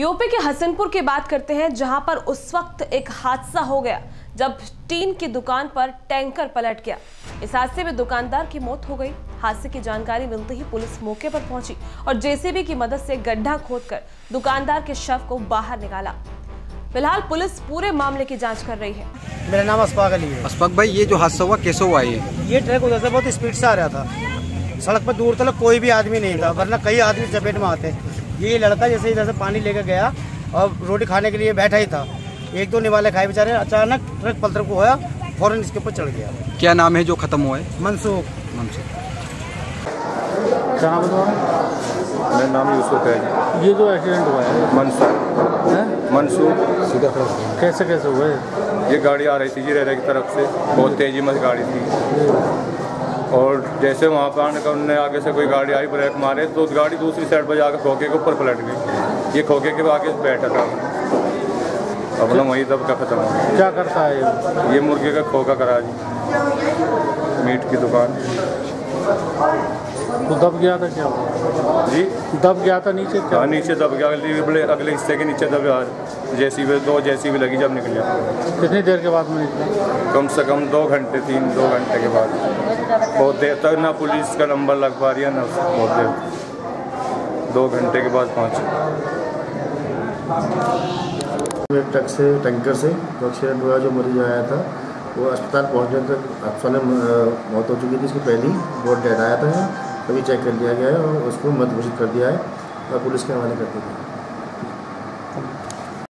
UP के हसनपुर की बात करते हैं, जहां पर उस वक्त एक हादसा हो गया जब टीन की दुकान पर टैंकर पलट गया। इस हादसे में दुकानदार की मौत हो गई। हादसे की जानकारी मिलते ही पुलिस मौके पर पहुंची और जेसीबी की मदद से गड्ढा खोदकर दुकानदार के शव को बाहर निकाला। फिलहाल पुलिस पूरे मामले की जांच कर रही है। मेरा नाम अशफाक अली है। अशफाक भाई, ये जो हादसा हुआ कैसे हुआ? ये ट्रक उधर से बहुत स्पीड से आ रहा था। सड़क पर दूर तक कोई भी आदमी नहीं था, वरना कई आदमी चपेट में आते। ये लड़का जैसे इधर से पानी लेकर गया और रोटी खाने के लिए बैठा ही था। एक दो निवाले खाए बेचारे, अचानक ट्रक पलटर को होया, फौरन इसके ऊपर चढ़ गया। क्या नाम है जो खत्म हुआ है? मनसूख। क्या नाम है तुम्हारा? मेरा नाम यूसुफ है। ये जो एक्सीडेंट हुआ है मनसूख कैसे हुआ है? ये गाड़ी आ रही थी जीरे की तरफ से, बहुत तेजी में गाड़ी थी और जैसे वहाँ पर आने का उन्होंने आगे से कोई गाड़ी आई, ब्रेक मारे तो गाड़ी दूसरी साइड पर जाकर खोखे के ऊपर पलट गई। ये खोखे के आगे बैठा था, अपना वही दब का खत्म हो गया। क्या करता है ये मुर्गे का खोखा करा जी, मीट की दुकान। तो दब गया था क्या जी? दब गया था नीचे? क्या नीचे दब गया, अगले हिस्से के नीचे दब गया। दो जेसीबी लगी जब निकले। कितनी देर के बाद में निकला? कम से कम 2 घंटे 2 घंटे के बाद। बहुत देर तक ना पुलिस का नंबर लग पा रही है ना, बहुत देर 2 घंटे के बाद पहुँचे। ट्रक से टैंकर से जो एक्सीडेंट हुआ, जो मरीज आया था वो अस्पताल पहुंचने तक अफसर ने मौत हो चुकी थी। इसकी पहली बहुत डेड आया था, अभी चेक कर लिया गया है और उसको मृत घोषित कर दिया है और पुलिस के हवाले कर दिया है।